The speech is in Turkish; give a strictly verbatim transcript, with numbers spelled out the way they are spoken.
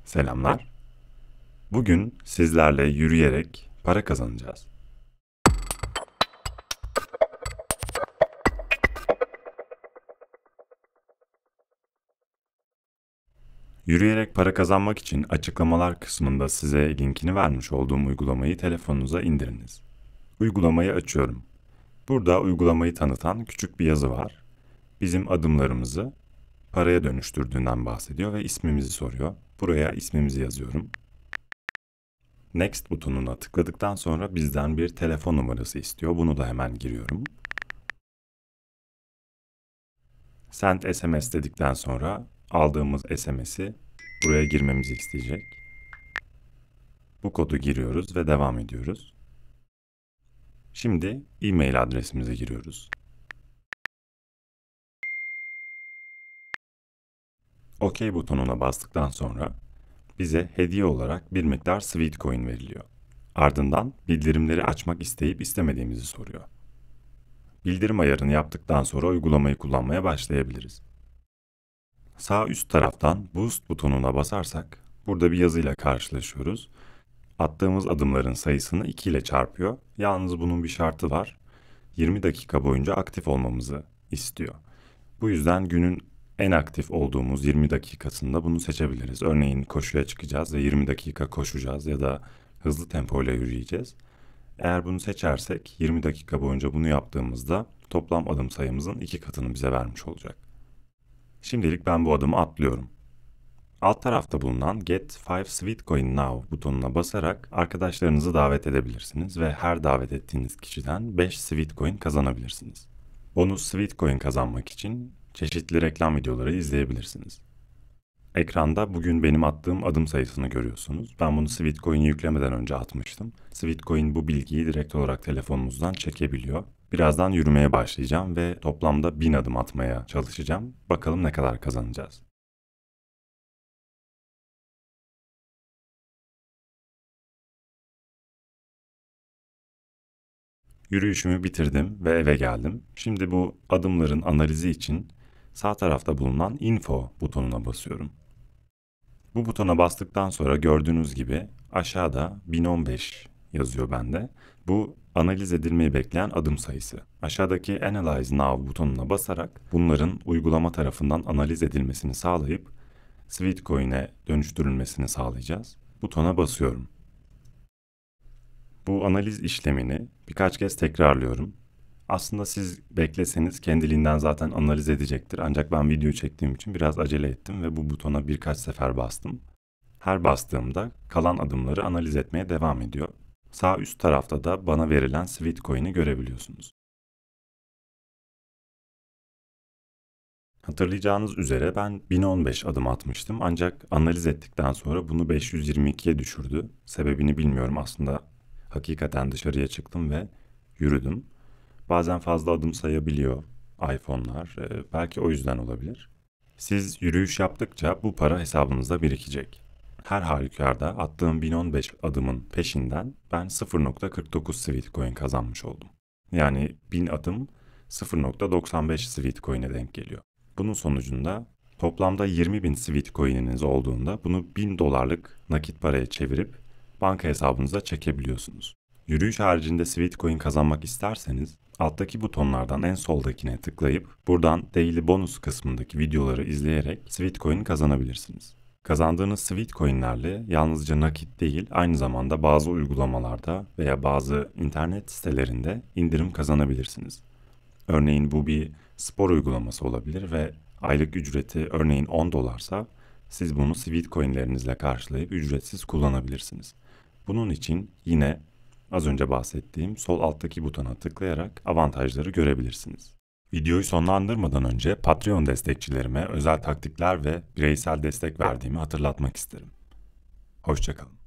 Selamlar. Bugün sizlerle yürüyerek para kazanacağız. Yürüyerek para kazanmak için açıklamalar kısmında size linkini vermiş olduğum uygulamayı telefonunuza indiriniz. Uygulamayı açıyorum. Burada uygulamayı tanıtan küçük bir yazı var. Bizim adımlarımızı paraya dönüştürdüğünden bahsediyor ve ismimizi soruyor. Buraya ismimizi yazıyorum. Next butonuna tıkladıktan sonra bizden bir telefon numarası istiyor. Bunu da hemen giriyorum. Send S M S dedikten sonra aldığımız S M S'i buraya girmemizi isteyecek. Bu kodu giriyoruz ve devam ediyoruz. Şimdi e-mail adresimize giriyoruz. OK butonuna bastıktan sonra bize hediye olarak bir miktar Sweetcoin veriliyor. Ardından bildirimleri açmak isteyip istemediğimizi soruyor. Bildirim ayarını yaptıktan sonra uygulamayı kullanmaya başlayabiliriz. Sağ üst taraftan Boost butonuna basarsak burada bir yazıyla karşılaşıyoruz. Attığımız adımların sayısını iki ile çarpıyor. Yalnız bunun bir şartı var. yirmi dakika boyunca aktif olmamızı istiyor. Bu yüzden günün en aktif olduğumuz yirmi dakikasında bunu seçebiliriz. Örneğin koşuya çıkacağız ve yirmi dakika koşacağız ya da hızlı tempoyla yürüyeceğiz. Eğer bunu seçersek yirmi dakika boyunca bunu yaptığımızda toplam adım sayımızın iki katını bize vermiş olacak. Şimdilik ben bu adımı atlıyorum. Alt tarafta bulunan Get five Sweetcoin Now butonuna basarak arkadaşlarınızı davet edebilirsiniz ve her davet ettiğiniz kişiden beş Sweetcoin kazanabilirsiniz. Bonus Sweetcoin kazanmak için çeşitli reklam videoları izleyebilirsiniz. Ekranda bugün benim attığım adım sayısını görüyorsunuz. Ben bunu Sweetcoin'i yüklemeden önce atmıştım. Sweetcoin bu bilgiyi direkt olarak telefonunuzdan çekebiliyor. Birazdan yürümeye başlayacağım ve toplamda bin adım atmaya çalışacağım. Bakalım ne kadar kazanacağız. Yürüyüşümü bitirdim ve eve geldim. Şimdi bu adımların analizi için sağ tarafta bulunan Info butonuna basıyorum. Bu butona bastıktan sonra gördüğünüz gibi aşağıda bin on beş yazıyor bende. Bu analiz edilmeyi bekleyen adım sayısı. Aşağıdaki Analyze Now butonuna basarak bunların uygulama tarafından analiz edilmesini sağlayıp Sweetcoin'e dönüştürülmesini sağlayacağız. Butona basıyorum. Bu analiz işlemini birkaç kez tekrarlıyorum. Aslında siz bekleseniz kendiliğinden zaten analiz edecektir. Ancak ben video çektiğim için biraz acele ettim ve bu butona birkaç sefer bastım. Her bastığımda kalan adımları analiz etmeye devam ediyor. Sağ üst tarafta da bana verilen Sweetcoin'i görebiliyorsunuz. Hatırlayacağınız üzere ben bin on beş adım atmıştım ancak analiz ettikten sonra bunu beş yüz yirmi ikiye düşürdü. Sebebini bilmiyorum aslında. Hakikaten dışarıya çıktım ve yürüdüm. Bazen fazla adım sayabiliyor iPhone'lar. Ee, belki o yüzden olabilir. Siz yürüyüş yaptıkça bu para hesabınızda birikecek. Her halükarda attığım bin on beş adımın peşinden ben sıfır nokta kırk dokuz Sweetcoin kazanmış oldum. Yani bin adım sıfır nokta doksan beş Sweetcoin'e denk geliyor. Bunun sonucunda toplamda yirmi bin Sweetcoin'iniz olduğunda bunu bin dolarlık nakit paraya çevirip banka hesabınıza çekebiliyorsunuz. Yürüyüş haricinde Sweetcoin kazanmak isterseniz alttaki butonlardan en soldakine tıklayıp buradan Daily Bonus kısmındaki videoları izleyerek Sweetcoin kazanabilirsiniz. Kazandığınız Sweetcoin'lerle yalnızca nakit değil, aynı zamanda bazı uygulamalarda veya bazı internet sitelerinde indirim kazanabilirsiniz. Örneğin bu bir spor uygulaması olabilir ve aylık ücreti örneğin on dolarsa siz bunu Sweetcoin'lerinizle karşılayıp ücretsiz kullanabilirsiniz. Bunun için yine az önce bahsettiğim sol alttaki butona tıklayarak avantajları görebilirsiniz. Videoyu sonlandırmadan önce Patreon destekçilerime özel taktikler ve bireysel destek verdiğimi hatırlatmak isterim. Hoşça kalın.